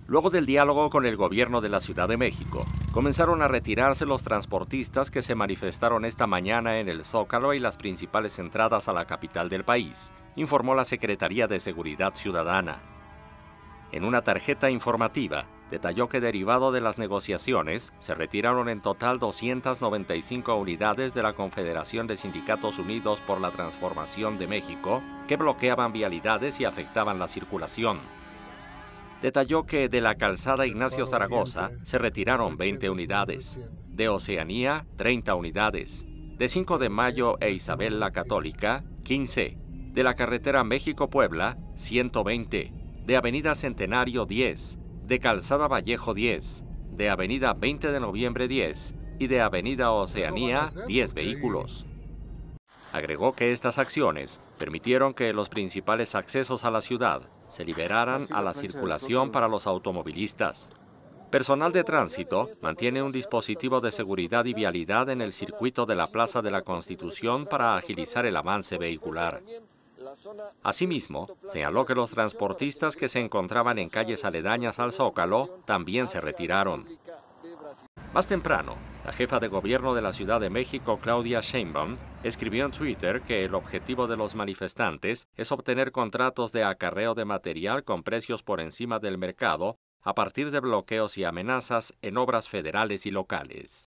Luego del diálogo con el gobierno de la Ciudad de México, comenzaron a retirarse los transportistas que se manifestaron esta mañana en el Zócalo y las principales entradas a la capital del país, informó la Secretaría de Seguridad Ciudadana. En una tarjeta informativa, detalló que derivado de las negociaciones, se retiraron en total 295 unidades de la Confederación de Sindicatos Unidos por la Transformación de México, que bloqueaban vialidades y afectaban la circulación. Detalló que de la calzada Ignacio Zaragoza se retiraron 20 unidades, de Oceanía 30 unidades, de 5 de Mayo e Isabel la Católica 15, de la carretera México-Puebla 120, de Avenida Centenario 10, de Calzada Vallejo 10, de Avenida 20 de Noviembre 10 y de Avenida Oceanía 10 vehículos. Agregó que estas acciones permitieron que los principales accesos a la ciudad se liberaran a la circulación para los automovilistas. Personal de tránsito mantiene un dispositivo de seguridad y vialidad en el circuito de la Plaza de la Constitución para agilizar el avance vehicular. Asimismo, señaló que los transportistas que se encontraban en calles aledañas al Zócalo también se retiraron. Más temprano, la jefa de gobierno de la Ciudad de México, Claudia Sheinbaum, escribió en Twitter que el objetivo de los manifestantes es obtener contratos de acarreo de material con precios por encima del mercado a partir de bloqueos y amenazas en obras federales y locales.